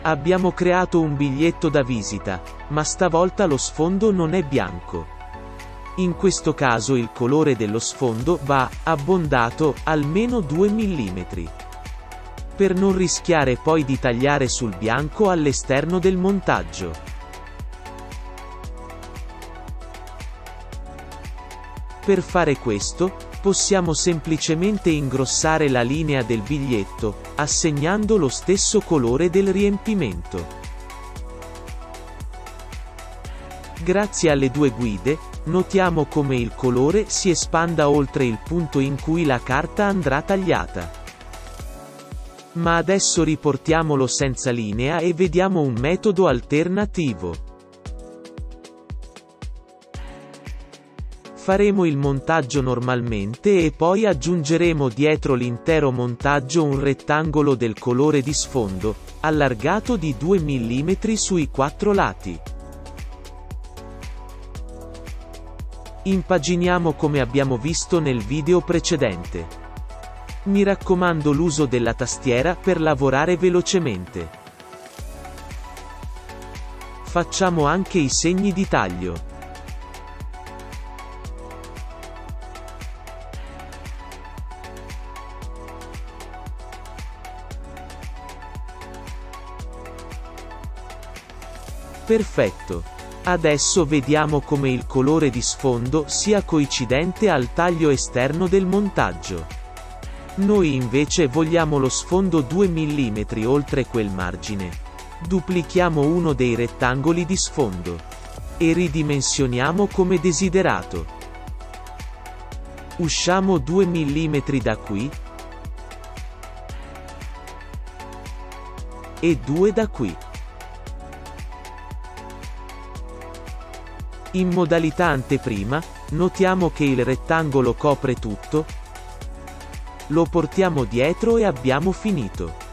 Abbiamo creato un biglietto da visita, ma stavolta lo sfondo non è bianco. In questo caso il colore dello sfondo va abbondato almeno 2 mm. Per non rischiare poi di tagliare sul bianco all'esterno del montaggio. Per fare questo, possiamo semplicemente ingrossare la linea del biglietto, assegnando lo stesso colore del riempimento. Grazie alle due guide, notiamo come il colore si espanda oltre il punto in cui la carta andrà tagliata. Ma adesso riportiamolo senza linea e vediamo un metodo alternativo. Faremo il montaggio normalmente e poi aggiungeremo dietro l'intero montaggio un rettangolo del colore di sfondo, allargato di 2 mm sui 4 lati. Impaginiamo come abbiamo visto nel video precedente. Mi raccomando l'uso della tastiera per lavorare velocemente. Facciamo anche i segni di taglio. Perfetto. Adesso vediamo come il colore di sfondo sia coincidente al taglio esterno del montaggio. Noi invece vogliamo lo sfondo 2 mm oltre quel margine. Duplichiamo uno dei rettangoli di sfondo. E ridimensioniamo come desiderato. Usciamo 2 mm da qui. E 2 da qui. In modalità anteprima, notiamo che il rettangolo copre tutto. Lo portiamo dietro e abbiamo finito.